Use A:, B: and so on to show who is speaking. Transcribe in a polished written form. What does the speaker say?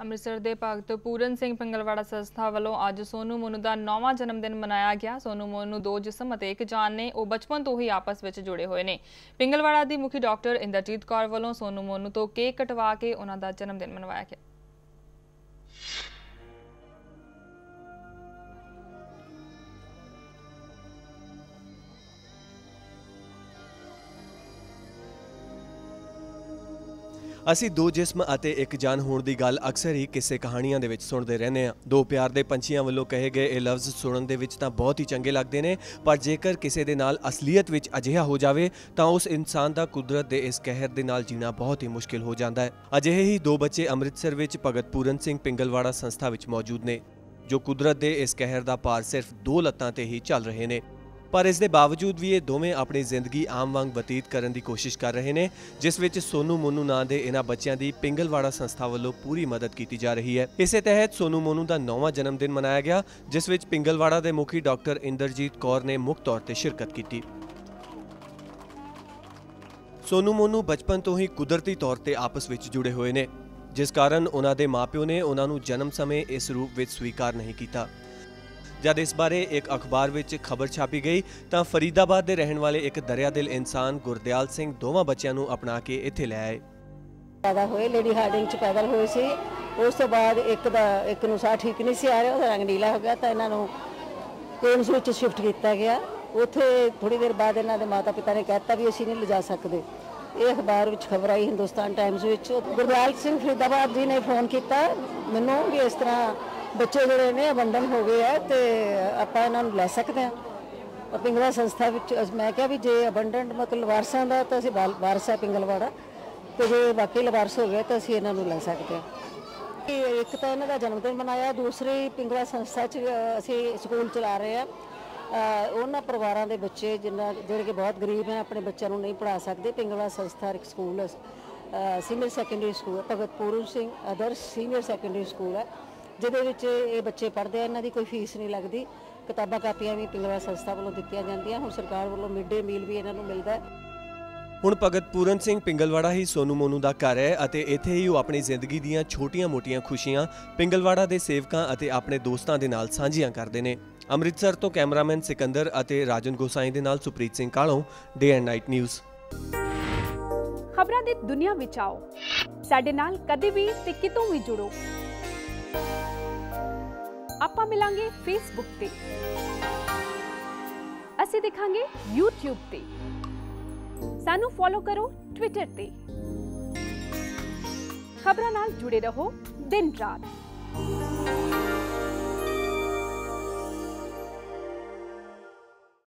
A: ਅੰਮ੍ਰਿਤਸਰ ਦੇ ਭਗਤ ਪੂਰਨ ਸਿੰਘ ਪਿੰਗਲਵਾੜਾ ਸੰਸਥਾ ਵੱਲੋਂ ਅੱਜ ਸੋਨੂ ਮੋਨੂ ਦਾ 9ਵਾਂ ਜਨਮ ਦਿਨ ਮਨਾਇਆ ਗਿਆ। ਸੋਨੂ ਮੋਨੂ ਦੋ ਜਿਸਮ ਅਤੇ ਇੱਕ ਜਾਨ ਨੇ। ਉਹ ਬਚਪਨ ਤੋਂ ਹੀ ਆਪਸ ਵਿੱਚ ਜੁੜੇ ਹੋਏ ਨੇ। ਪਿੰਗਲਵਾੜਾ ਦੀ ਮੁਖੀ ਡਾਕਟਰ ਇੰਦਰਜੀਤ ਕੌਰ ਵੱਲੋਂ ਸੋਨੂ ਮੋਨੂ ਤੋਂ ਕੇਕ ਕਟਵਾ ਕੇ ਉਹਨਾਂ ਦਾ ਜਨਮ ਦਿਨ ਮਨਾਇਆ ਗਿਆ।
B: ਅਸੀਂ दो जिस्म ਅਤੇ एक जान होने की गल अक्सर ही किस्से कहानियां दे विच सुनते रहने हैं। दो प्यार दे पंछियां वालों कहे गए ये लफ्ज़ सुनन दे विच तां बहुत ही चंगे लगते हैं, पर जेकर किसी दे नाल असलीयत विच अजिहा हो जाए तो उस इंसान का कुदरत के इस कहर दे नाल जीना बहुत ही मुश्किल हो जाता है। अजिहे ही दो बच्चे अमृतसर विच भगत पूरन सिंह पिंगलवाड़ा संस्था विच मौजूद ने, जो कुदरत के इस कहर का भार सिर्फ दो लत्तां ते ही चल रहे हैं। पर इस दे बावजूद भी ये दोवें अपनी जिंदगी आम वांग बतीत करने की कोशिश कर रहे हैं, जिस विच सोनू मोनू नां दे इन्हां बच्चों की पिंगलवाड़ा संस्था वालों पूरी मदद की जा रही है। इस तहत सोनू मोनू का 9वां जन्मदिन मनाया गया, जिस विच पिंगलवाड़ा के मुखी डॉक्टर इंदरजीत कौर ने मुख्य तौर पर शिरकत की। सोनू मोनू बचपन तो ही कुदरती तौर पर आपस में जुड़े हुए हैं, जिस कारण उन्हां दे माँ प्यो ने उन्होंने जन्म समय इस रूप में स्वीकार नहीं किया। जब इस बारे एक अखबार विच खबर छापी गई तो फरीदाबाद के रहने वाले एक दरिया दिल इंसान गुरदयाल सिंह दोवां बच्चों को अपना के इत्थे ले आए।
C: पैदा हुए लेडी हार्डिंग च पैदा हुए सी। उस तो बाद एक नूं साह ठीक नहीं सी आ रहा, रंग नीला हो गया तो इन्हों एम्स विच शिफ्ट किया गया। उत्थे थोड़ी देर बाद इन्हां दे माता पिता ने कहता भी असीं नहीं लिजा सकते। ये अखबार विच खबर आई हिंदुस्तान टाइम्स विच। गुरदयाल सिंह फरीदाबाद जी ने फोन किया मैनूं भी इस तरह बच्चे जोड़े ने अबंडन हो गए है तो आप इन्हों लै सकते हैं। पिंगला संस्था मैं क्या भी जे अबंडन मतलब वारसां का तो असीं वारस है पिंगलवाड़ा, तो जो बाकी लवारस हो गए तो असीं इन्हों लै सकते हैं। एक तो इन्हों का जन्मदिन मनाया, दूसरी पिंगला संस्था असीं स्कूल चला रहे हैं। उन्होंने परिवारों के बच्चे जिन्हें कि बहुत गरीब हैं, अपने बच्चों को नहीं पढ़ा सकते। पिंगला संस्था एक स्कूल सीनियर सैकेंडरी स्कूल है, Bhagat Puran Singh Adarsh senior secondary school है, जिहदे विच ये बच्चे पढ़ते हैं। इन्हां दी कोई फीस नहीं लगती। किताबां कापियां भी पिंगला संस्था वालों दित्तियां जांदियां। हुण सरकार वालों मिड डे मील भी इन्हां नूं मिलदा है।
B: ਹੁਣ ਭਗਤ ਪੂਰਨ ਸਿੰਘ ਪਿੰਗਲਵਾੜਾ ਹੀ ਸੋਨੂ ਮੋਨੂ ਦਾ ਘਰ ਹੈ ਅਤੇ ਇੱਥੇ ਹੀ ਉਹ ਆਪਣੀ ਜ਼ਿੰਦਗੀ ਦੀਆਂ ਛੋਟੀਆਂ-ਮੋਟੀਆਂ ਖੁਸ਼ੀਆਂ ਪਿੰਗਲਵਾੜਾ ਦੇ ਸੇਵਕਾਂ ਅਤੇ ਆਪਣੇ ਦੋਸਤਾਂ ਦੇ ਨਾਲ ਸਾਂਝੀਆਂ ਕਰਦੇ ਨੇ। ਅੰਮ੍ਰਿਤਸਰ ਤੋਂ ਕੈਮਰਾਮੈਨ ਸਿਕੰਦਰ ਅਤੇ ਰਾਜਨ ਗੋਸਾਈ ਦੇ ਨਾਲ ਸੁਪ੍ਰੀਤ ਸਿੰਘ ਕਾਲੋਂ ਡੇ ਐਂਡ ਨਾਈਟ ਨਿਊਜ਼।
D: ਖਬਰਾਂ ਦੀ ਦੁਨੀਆ ਵਿੱਚ ਆਓ, ਸਾਡੇ ਨਾਲ ਕਦੇ ਵੀ ਤੇ ਕਿਤੋਂ ਵੀ ਜੁੜੋ। ਆਪਾਂ ਮਿਲਾਂਗੇ ਫੇਸਬੁੱਕ ਤੇ, ਅਸੀਂ ਦਿਖਾਂਗੇ YouTube ਤੇ, ਸਾਨੂੰ ਫੋਲੋ ਕਰੋ Twitter ਤੇ। ਖਬਰਾਂ ਨਾਲ ਜੁੜੇ ਰਹੋ ਦਿਨ ਰਾਤ।